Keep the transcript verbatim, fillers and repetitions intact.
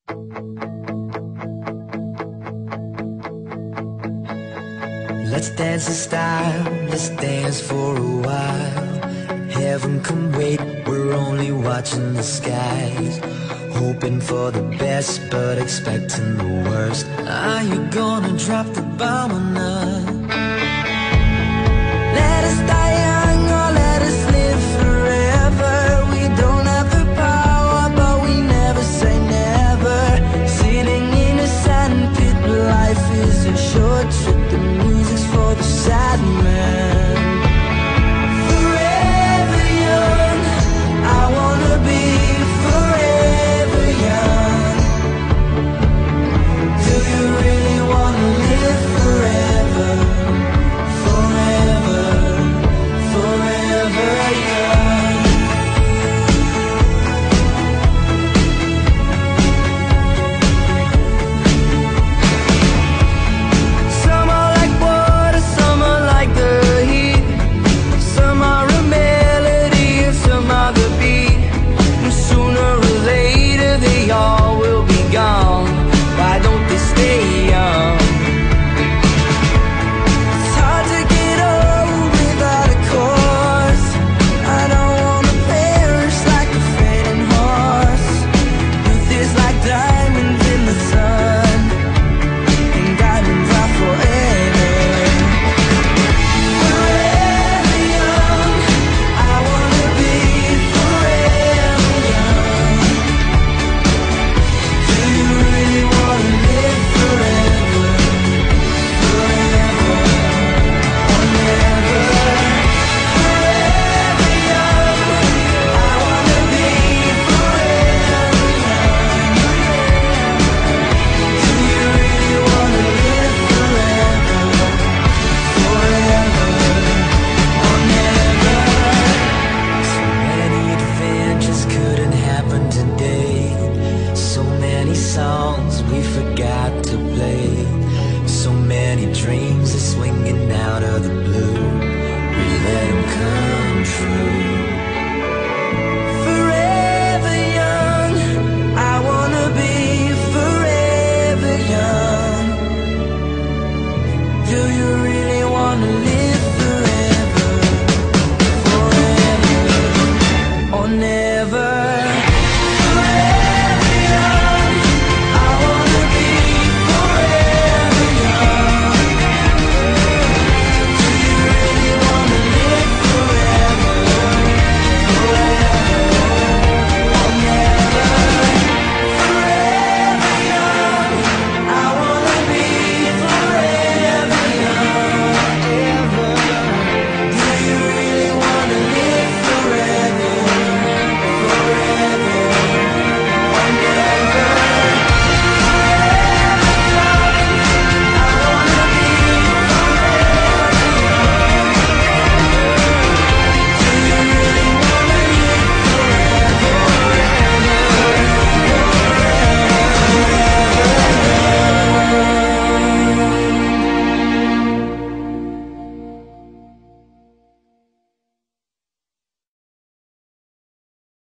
Let's dance in style, let's dance for a while. Heaven can wait, we're only watching the skies. Hoping for the best, but expecting the worst. Are you gonna drop the bomb or not? Let us die young or let us live forever. We don't have the power, but we never say never. Sitting in a sandpit, life is a short trip. The music's for the sad man. Forever young, I wanna be forever young. Do you really wanna live forever? Forever, forever young. Some are like water, some are like the heat. Some are a melody and some are the beat. And sooner or later they all will be gone. Why don't they stay young? It's hard to get old without a cause. I don't wanna perish like a fading horse. Youth is like diamonds in the sun, and diamonds are forever. Forever young, I wanna be forever young. Do you really wanna live forever? Forever or never. Forever young, I wanna be forever young. Do you really wanna live forever? Forever or never. So many adventures couldn't happen today. So many songs we forgot to play. So many dreams are swinging out of the blue. We let them come true.